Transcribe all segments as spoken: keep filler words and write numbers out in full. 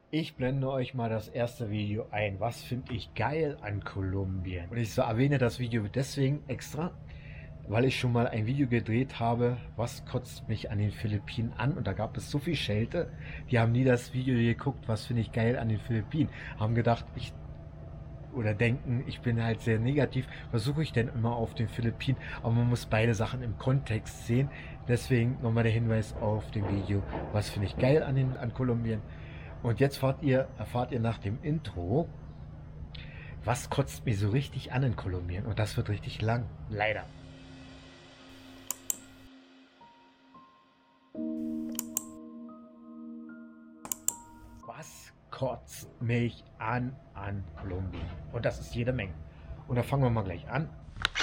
Ich blende euch mal das erste Video ein. Was finde ich geil an Kolumbien? Und ich so erwähne das Video deswegen extra, weil ich schon mal ein Video gedreht habe, was kotzt mich an den Philippinen an. Und da gab es so viel Schelte, die haben nie das Video geguckt, was finde ich geil an den Philippinen. Haben gedacht, ich oder denken, ich bin halt sehr negativ, versuche ich denn immer auf den Philippinen, aber man muss beide Sachen im Kontext sehen. Deswegen nochmal der Hinweis auf dem Video, was finde ich geil an, den, an Kolumbien. Und jetzt fahrt ihr, erfahrt ihr nach dem Intro, was kotzt mir so richtig an in Kolumbien. Und das wird richtig lang, leider. Was kotzt mich an an Kolumbien? Und das ist jede Menge. Und da fangen wir mal gleich an.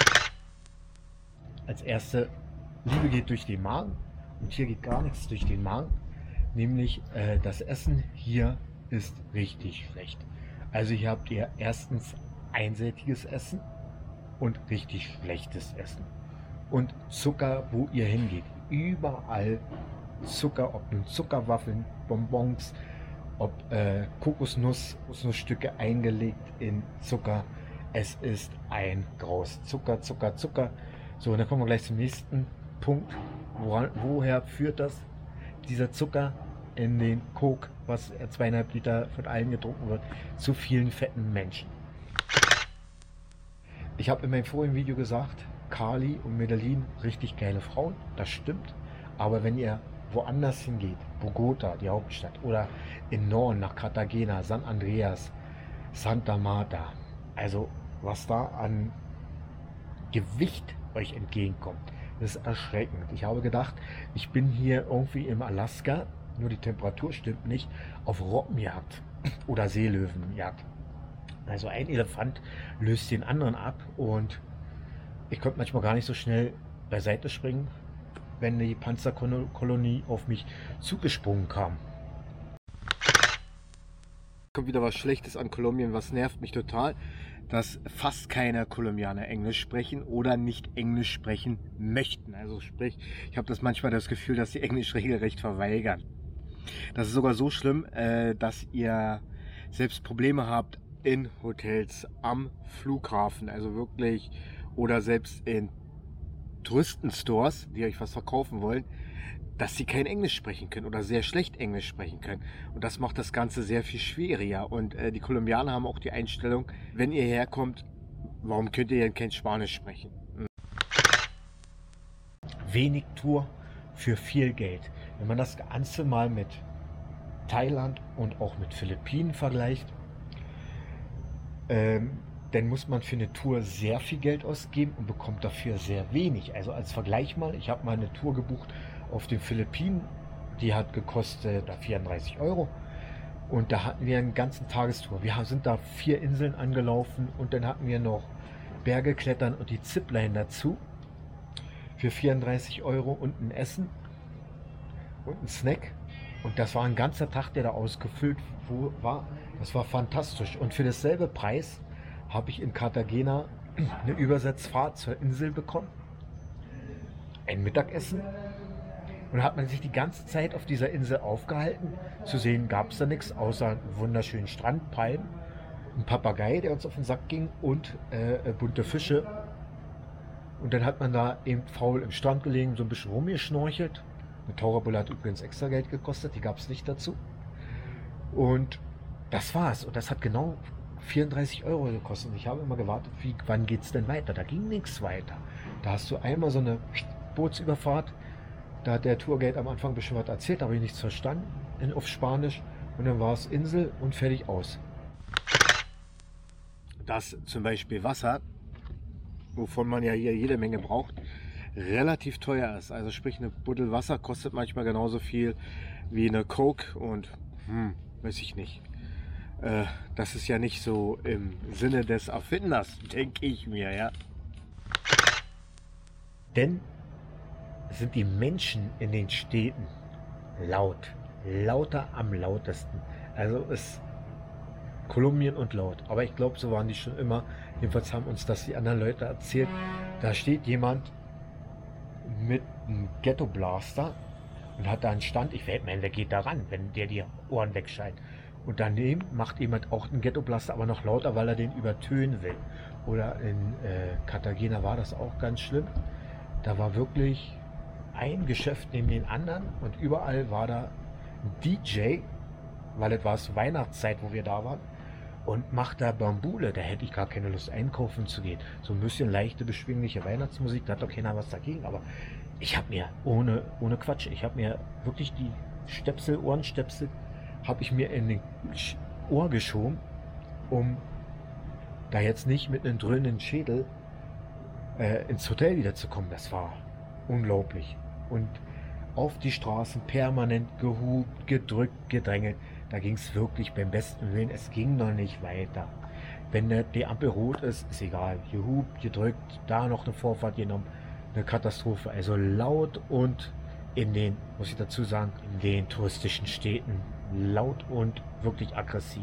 Als erste, Liebe geht durch den Magen. Und hier geht gar nichts durch den Magen. Nämlich äh, das Essen hier ist richtig schlecht. Also hier habt ihr erstens einseitiges Essen und richtig schlechtes Essen. Und Zucker, wo ihr hingeht. Überall Zucker, ob nun Zuckerwaffeln, Bonbons, ob äh, Kokosnuss, Kokosnussstücke eingelegt in Zucker. Es ist ein Graus. Zucker, Zucker, Zucker. So, und dann kommen wir gleich zum nächsten Punkt. Woran, woher führt das? Dieser Zucker in den Coke, was zweieinhalb Liter von allen getrunken wird, zu vielen fetten Menschen. Ich habe in meinem vorigen Video gesagt, Cali und Medellin, richtig geile Frauen, das stimmt. Aber wenn ihr woanders hingeht, Bogota, die Hauptstadt, oder in Norden nach Cartagena, San Andreas, Santa Marta, also was da an Gewicht euch entgegenkommt, das ist erschreckend. Ich habe gedacht, ich bin hier irgendwie im Alaska, nur die Temperatur stimmt nicht, auf Robbenjagd oder Seelöwenjagd. Also ein Elefant löst den anderen ab und ich konnte manchmal gar nicht so schnell beiseite springen, wenn die Panzerkolonie auf mich zugesprungen kam. Kommt wieder was Schlechtes an Kolumbien, was nervt mich total, dass fast keine Kolumbianer Englisch sprechen oder nicht Englisch sprechen möchten. Also sprich, ich habe das manchmal das Gefühl, dass sie Englisch regelrecht verweigern. Das ist sogar so schlimm, äh, dass ihr selbst Probleme habt in Hotels, am Flughafen, also wirklich, oder selbst in Touristenstores, die euch was verkaufen wollen, dass sie kein Englisch sprechen können oder sehr schlecht Englisch sprechen können. Und das macht das Ganze sehr viel schwieriger. Und äh, die Kolumbianer haben auch die Einstellung, wenn ihr herkommt, warum könnt ihr denn kein Spanisch sprechen? Hm. Wenig Tour für viel Geld. Wenn man das Ganze mal mit Thailand und auch mit Philippinen vergleicht, ähm, dann muss man für eine Tour sehr viel Geld ausgeben und bekommt dafür sehr wenig. Also als Vergleich mal, ich habe mal eine Tour gebucht auf den Philippinen, die hat gekostet vierunddreißig Euro und da hatten wir eine ganze Tagestour. Wir sind da vier Inseln angelaufen und dann hatten wir noch Berge klettern und die Zipline dazu für vierunddreißig Euro und ein Essen und ein Snack. Und das war ein ganzer Tag, der da ausgefüllt war. Das war fantastisch. Und für dasselbe Preis habe ich in Cartagena eine Übersetzfahrt zur Insel bekommen, ein Mittagessen, und hat man sich die ganze Zeit auf dieser Insel aufgehalten. Zu sehen gab es da nichts, außer einen wunderschönen Strand, Palmen, ein Papagei, der uns auf den Sack ging, und äh, bunte Fische. Und dann hat man da eben faul im Strand gelegen, so ein bisschen rumgeschnorchelt. Eine Taucherbulle hat übrigens extra Geld gekostet, die gab es nicht dazu. Und das war's. Und das hat genau vierunddreißig Euro gekostet. Und ich habe immer gewartet, wie, wann geht's denn weiter? Da ging nichts weiter. Da hast du einmal so eine Bootsüberfahrt. Da hat der Tourguide am Anfang ein bisschen was erzählt, da habe ich nichts verstanden in, auf Spanisch. Und dann war es Insel und fertig aus. Dass zum Beispiel Wasser, wovon man ja hier jede Menge braucht, relativ teuer ist. Also sprich, eine Buddel Wasser kostet manchmal genauso viel wie eine Coke und hm, weiß ich nicht. Äh, das ist ja nicht so im Sinne des Erfinders, denke ich mir, ja. Denn sind die Menschen in den Städten laut, lauter am lautesten. Also ist Kolumbien und laut. Aber ich glaube, so waren die schon immer. Jedenfalls haben uns das die anderen Leute erzählt. Da steht jemand mit einem Ghetto-Blaster und hat da einen Stand. Ich werde meinen, der geht da ran, wenn der die Ohren wegschaltet. Und daneben macht jemand auch einen Ghettoblaster, aber noch lauter, weil er den übertönen will. Oder in äh, Cartagena war das auch ganz schlimm. Da war wirklich ein Geschäft neben den anderen und überall war da ein D J, weil es war es Weihnachtszeit, wo wir da waren, und macht da Bambule. Da hätte ich gar keine Lust einkaufen zu gehen. So ein bisschen leichte, beschwingliche Weihnachtsmusik, da hat doch keiner was dagegen. Aber ich habe mir, ohne, ohne Quatsch, ich habe mir wirklich die Stöpsel, Ohrenstöpsel, habe ich mir in den Ohr geschoben, um da jetzt nicht mit einem dröhnenden Schädel äh, ins Hotel wiederzukommen. Das war unglaublich. Und auf die Straßen permanent gehupt, gedrückt, gedrängelt. Da ging es wirklich beim besten Willen, es ging noch nicht weiter. Wenn die Ampel rot ist, ist egal. Gehupt, gedrückt, da noch eine Vorfahrt genommen. Eine Katastrophe. Also laut und in den, muss ich dazu sagen, in den touristischen Städten laut und wirklich aggressiv.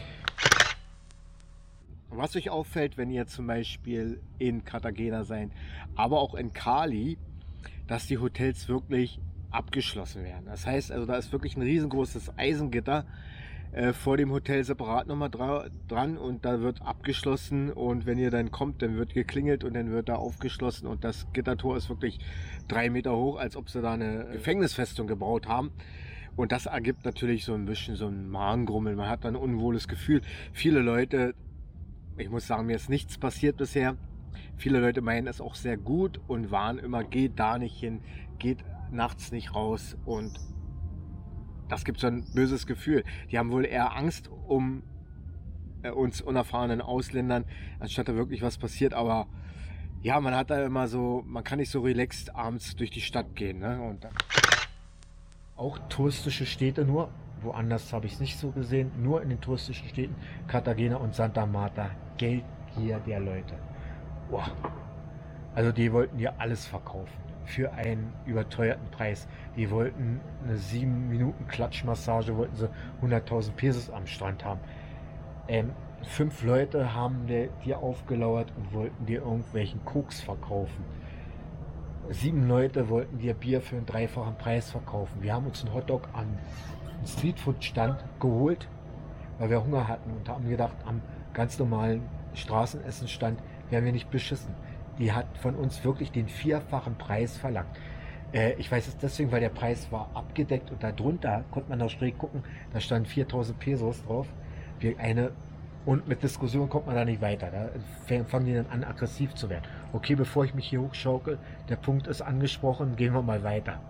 Was euch auffällt, wenn ihr zum Beispiel in Cartagena seid, aber auch in Cali, dass die Hotels wirklich abgeschlossen werden. Das heißt also, da ist wirklich ein riesengroßes Eisengitter äh, vor dem Hotel separat nochmal dra dran und da wird abgeschlossen, und wenn ihr dann kommt, dann wird geklingelt und dann wird da aufgeschlossen, und das Gittertor ist wirklich drei Meter hoch, als ob sie da eine Gefängnisfestung gebaut haben. Und das ergibt natürlich so ein bisschen so ein Magengrummeln. Man hat dann ein unwohles Gefühl. Viele Leute, ich muss sagen, mir ist nichts passiert bisher. Viele Leute meinen es auch sehr gut und warnen immer, geht da nicht hin, geht nachts nicht raus, und das gibt so ein böses Gefühl. Die haben wohl eher Angst um äh, uns unerfahrenen Ausländern, anstatt da wirklich was passiert. Aber ja, man hat da immer so, man kann nicht so relaxed abends durch die Stadt gehen. Ne? Und auch touristische Städte nur, woanders habe ich es nicht so gesehen, nur in den touristischen Städten, Cartagena und Santa Marta, Geldgier der Leute. Boah. Also die wollten dir alles verkaufen für einen überteuerten Preis. Die wollten eine sieben Minuten Klatschmassage, wollten sie hunderttausend Pesos am Strand haben. Ähm, fünf Leute haben dir aufgelauert und wollten dir irgendwelchen Koks verkaufen. Sieben Leute wollten dir Bier für einen dreifachen Preis verkaufen. Wir haben uns einen Hotdog an einen Streetfood-Stand geholt, weil wir Hunger hatten, und haben gedacht, am ganz normalen Straßenessenstand werden wir nicht beschissen. Die hat von uns wirklich den vierfachen Preis verlangt. Äh, ich weiß es deswegen, weil der Preis war abgedeckt und darunter konnte man da schräg gucken, da stand viertausend Pesos drauf. Wir eine, und mit Diskussion kommt man da nicht weiter. Da fangen die dann an, aggressiv zu werden. Okay, bevor ich mich hier hochschaukel, der Punkt ist angesprochen, gehen wir mal weiter.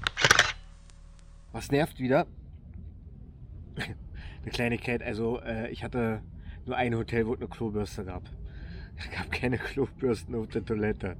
Was nervt wieder? Eine Kleinigkeit, also äh, ich hatte nur ein Hotel, wo es eine Klobürste gab. Es gab keine Klobürsten auf der Toilette.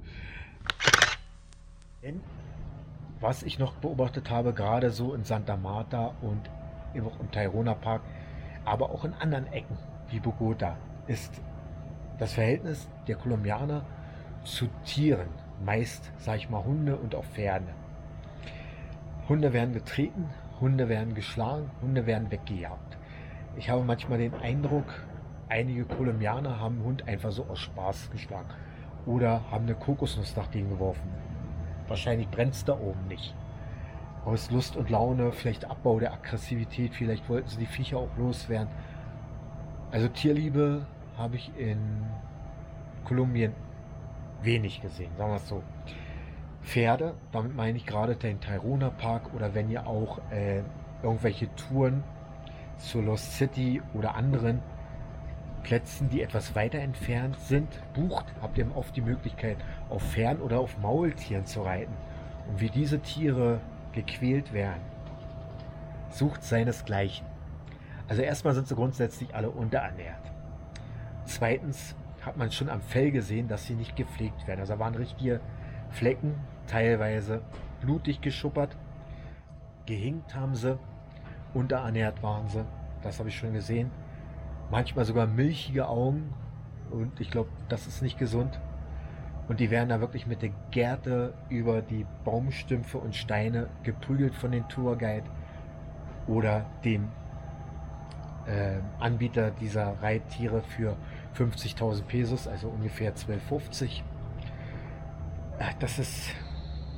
Denn was ich noch beobachtet habe, gerade so in Santa Marta und auch im Tayrona Park, aber auch in anderen Ecken wie Bogota, ist das Verhältnis der Kolumbianer zu Tieren. Meist, sag ich mal, Hunde und auch Pferde. Hunde werden getreten, Hunde werden geschlagen, Hunde werden weggejagt. Ich habe manchmal den Eindruck, einige Kolumbianer haben einen Hund einfach so aus Spaß geschlagen oder haben eine Kokosnuss nach denen geworfen. Wahrscheinlich brennt es da oben nicht. Aus Lust und Laune, vielleicht Abbau der Aggressivität, vielleicht wollten sie die Viecher auch loswerden. Also Tierliebe habe ich in Kolumbien wenig gesehen, sagen wir es so. Pferde, damit meine ich gerade den Tayrona Park, oder wenn ihr auch äh, irgendwelche Touren zu Lost City oder anderen Plätzen, die etwas weiter entfernt sind, bucht, habt ihr oft die Möglichkeit, auf Pferden oder auf Maultieren zu reiten. Und wie diese Tiere gequält werden, sucht seinesgleichen. Also erstmal sind sie grundsätzlich alle unterernährt. Zweitens hat man schon am Fell gesehen, dass sie nicht gepflegt werden. Also da waren richtige Flecken, teilweise blutig geschuppert, gehinkt haben sie, unterernährt waren sie, das habe ich schon gesehen. Manchmal sogar milchige Augen, und ich glaube, das ist nicht gesund. Und die werden da wirklich mit der Gerte über die Baumstümpfe und Steine geprügelt von den Tourguide oder dem äh, Anbieter dieser Reittiere für fünfzigtausend Pesos, also ungefähr zwölf fünfzig. Das ist...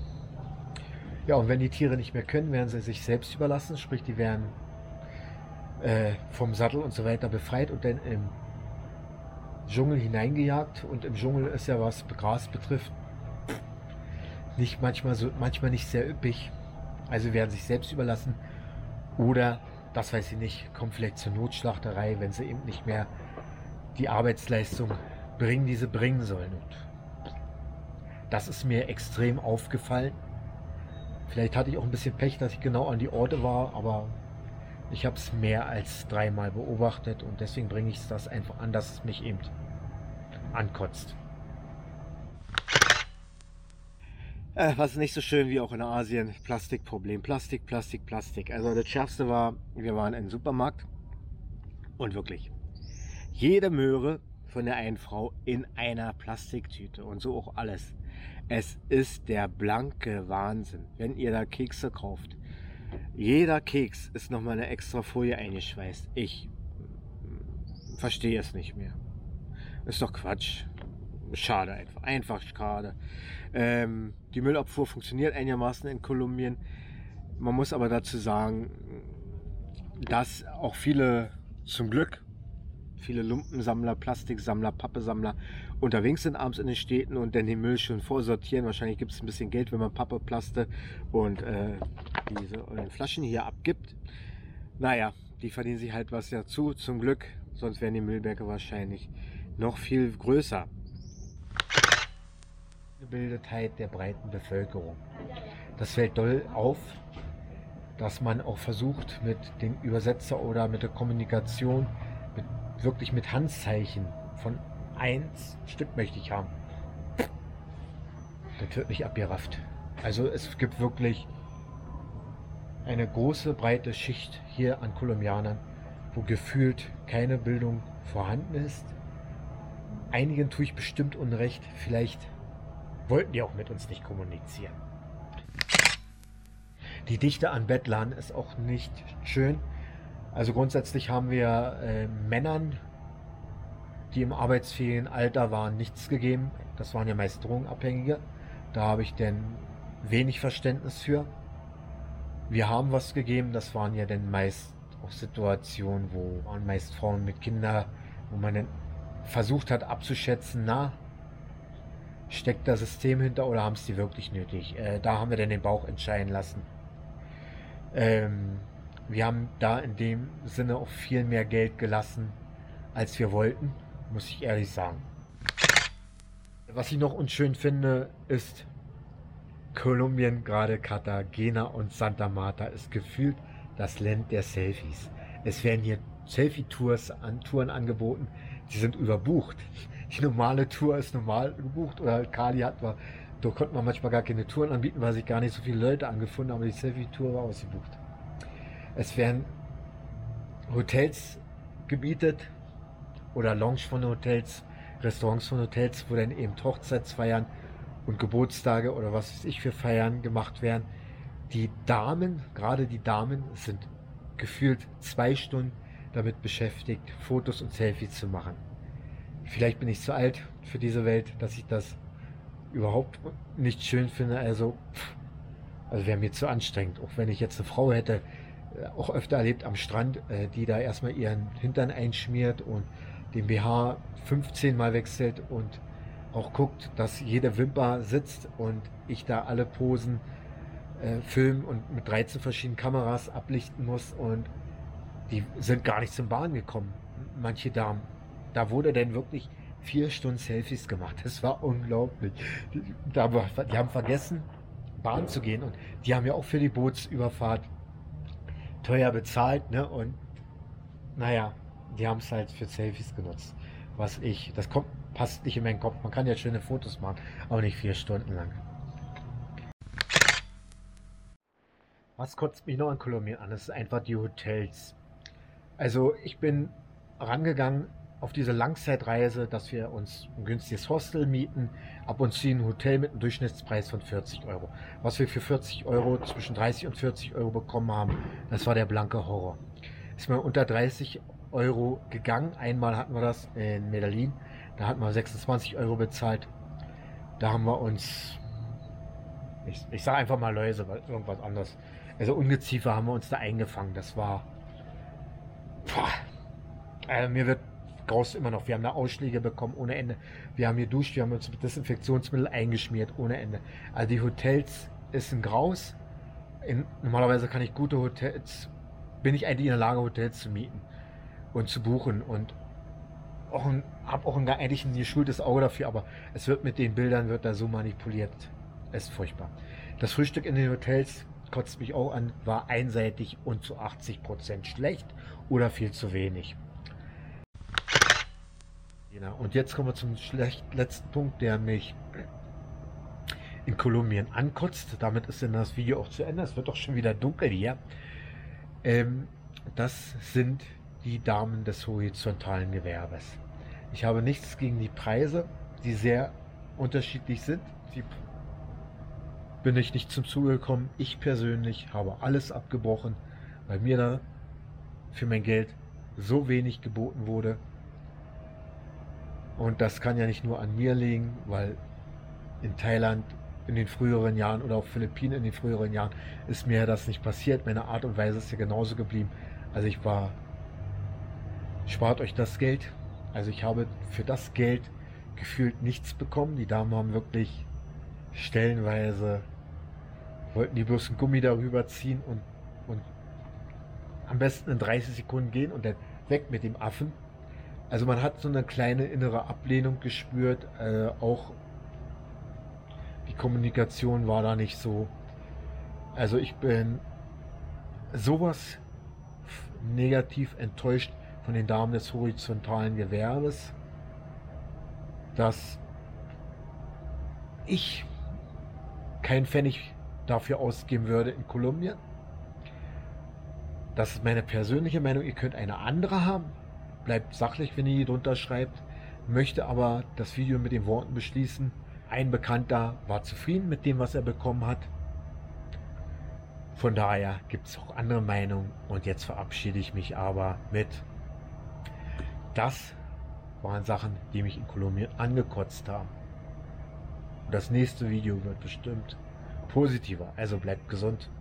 Ja, und wenn die Tiere nicht mehr können, werden sie sich selbst überlassen, sprich, die werden äh, vom Sattel und so weiter befreit und dann im Dschungel hineingejagt. Und im Dschungel ist ja, was Gras betrifft, nicht manchmal so, manchmal nicht sehr üppig. Also werden sich selbst überlassen. Oder, das weiß ich nicht, kommen vielleicht zur Notschlachterei, wenn sie eben nicht mehr die Arbeitsleistung bringen, die sie bringen sollen. Und das ist mir extrem aufgefallen. Vielleicht hatte ich auch ein bisschen Pech, dass ich genau an die Orte war, aber ich habe es mehr als dreimal beobachtet und deswegen bringe ich das einfach an, dass es mich eben ankotzt. Äh, was nicht so schön wie auch in Asien, Plastikproblem. Plastik, Plastik, Plastik. Also das Schärfste war, wir waren im Supermarkt und wirklich, jede Möhre von der einen Frau in einer Plastiktüte und so auch alles. Es ist der blanke Wahnsinn, wenn ihr da Kekse kauft. Jeder Keks ist nochmal eine extra Folie eingeschweißt. Ich verstehe es nicht mehr. Ist doch Quatsch. Schade einfach. Einfach schade. Ähm, die Müllabfuhr funktioniert einigermaßen in Kolumbien. Man muss aber dazu sagen, dass auch viele, zum Glück, viele Lumpensammler, Plastiksammler, Pappesammler unterwegs sind abends in den Städten und dann den Müll schon vorsortieren. Wahrscheinlich gibt es ein bisschen Geld, wenn man Pappe, Plaste und äh, diese äh, Flaschen hier abgibt. Naja, die verdienen sich halt was dazu, zum Glück. Sonst wären die Müllberge wahrscheinlich noch viel größer. Gebildetheit der breiten Bevölkerung. Das fällt doll auf, dass man auch versucht, mit dem Übersetzer oder mit der Kommunikation, mit, wirklich mit Handzeichen von eins Stück möchte ich haben. Das wird nicht abgerafft. Also es gibt wirklich eine große, breite Schicht hier an Kolumbianern, wo gefühlt keine Bildung vorhanden ist. Einigen tue ich bestimmt Unrecht, vielleicht wollten die auch mit uns nicht kommunizieren. Die Dichte an Bettlern ist auch nicht schön. Also grundsätzlich haben wir äh, Männern, die im arbeitsfähigen Alter waren, nichts gegeben. Das waren ja meist Drogenabhängige. Da habe ich denn wenig Verständnis für. Wir haben was gegeben, das waren ja dann meist auch Situationen, wo waren meist Frauen mit Kindern, wo man dann versucht hat abzuschätzen, na, steckt das System hinter oder haben es die wirklich nötig? Äh, da haben wir dann den Bauch entscheiden lassen. Ähm, wir haben da in dem Sinne auch viel mehr Geld gelassen, als wir wollten, muss ich ehrlich sagen. Was ich noch unschön finde, ist Kolumbien, gerade Cartagena und Santa Marta, ist gefühlt das Land der Selfies. Es werden hier Selfie-Tours an Touren angeboten, die sind überbucht. Die normale Tour ist normal gebucht oder Kali hat man, da konnte man manchmal gar keine Touren anbieten, weil sich gar nicht so viele Leute angefunden haben, aber die Selfie-Tour war ausgebucht. Es werden Hotels gebietet oder Lounge von Hotels, Restaurants von Hotels, wo dann eben Hochzeitsfeiern und Geburtstage oder was weiß ich für Feiern gemacht werden. Die Damen, gerade die Damen, sind gefühlt zwei Stunden damit beschäftigt, Fotos und Selfies zu machen. Vielleicht bin ich zu alt für diese Welt, dass ich das überhaupt nicht schön finde. Also, also wäre mir zu anstrengend. Auch wenn ich jetzt eine Frau hätte, auch öfter erlebt am Strand, die da erstmal ihren Hintern einschmiert und den B H fünfzehn Mal wechselt und auch guckt, dass jede Wimper sitzt und ich da alle Posen äh, filmen und mit dreizehn verschiedenen Kameras ablichten muss und die sind gar nicht zum Bahn gekommen, manche Damen. Da wurde dann wirklich vier Stunden Selfies gemacht. Das war unglaublich. Die, da, die haben vergessen, Bahn zu gehen und die haben ja auch für die Bootsüberfahrt teuer bezahlt, ne? Und naja, die haben es halt für Selfies genutzt. Was ich, das kommt, passt nicht in meinen Kopf. Man kann ja schöne Fotos machen, aber nicht vier Stunden lang. Was kotzt mich noch in Kolumbien an? Das ist einfach die Hotels. Also ich bin rangegangen auf diese Langzeitreise, dass wir uns ein günstiges Hostel mieten, ab und zu ein Hotel mit einem Durchschnittspreis von vierzig Euro. Was wir für vierzig Euro, zwischen dreißig und vierzig Euro bekommen haben, das war der blanke Horror. Ist mal unter dreißig Euro gegangen. Einmal hatten wir das in Medellin, da hatten wir sechsundzwanzig Euro bezahlt. Da haben wir uns, ich, ich sage einfach mal Läuse, weil irgendwas anderes, also Ungeziefer haben wir uns da eingefangen. Das war Äh, mir wird graust immer noch. Wir haben da Ausschläge bekommen ohne Ende. Wir haben geduscht, wir haben uns mit Desinfektionsmittel eingeschmiert ohne Ende. Also die Hotels ist ein Graus. In, normalerweise kann ich gute Hotels, bin ich eigentlich in der Lage, Hotels zu mieten und zu buchen und auch ein, habe auch ein, eigentlich ein geschultes Auge dafür, aber es wird mit den Bildern wird da so manipuliert. Es ist furchtbar. Das Frühstück in den Hotels kotzt mich auch an, war einseitig und zu achtzig Prozent schlecht oder viel zu wenig. Genau. Und jetzt kommen wir zum schlecht, letzten Punkt, der mich in Kolumbien ankotzt. Damit ist dann das Video auch zu Ende. Es wird doch schon wieder dunkel hier. Ähm, das sind die Damen des horizontalen Gewerbes. Ich habe nichts gegen die Preise, die sehr unterschiedlich sind. Die bin ich nicht zum Zuge gekommen. Ich persönlich habe alles abgebrochen, weil mir da für mein Geld so wenig geboten wurde. Und das kann ja nicht nur an mir liegen, weil in Thailand in den früheren Jahren oder auf Philippinen in den früheren Jahren ist mir das nicht passiert. Meine Art und Weise ist ja genauso geblieben. Also ich war, spart euch das Geld. Also ich habe für das Geld gefühlt nichts bekommen. Die Damen haben wirklich stellenweise, wollten die bloß einen Gummi darüber ziehen und, und am besten in dreißig Sekunden gehen und dann weg mit dem Affen. Also man hat so eine kleine innere Ablehnung gespürt, äh, auch die Kommunikation war da nicht so. Also ich bin sowas negativ enttäuscht von den Damen des horizontalen Gewerbes, dass ich keinen Pfennig dafür ausgeben würde in Kolumbien. Das ist meine persönliche Meinung. Ihr könnt eine andere haben. Bleibt sachlich, wenn ihr hier drunter schreibt. Möchte aber das Video mit den Worten beschließen. Ein Bekannter war zufrieden mit dem, was er bekommen hat. Von daher gibt es auch andere Meinungen. Und jetzt verabschiede ich mich aber mit: Das waren Sachen, die mich in Kolumbien angekotzt haben. Und das nächste Video wird bestimmt positiver. Also bleibt gesund.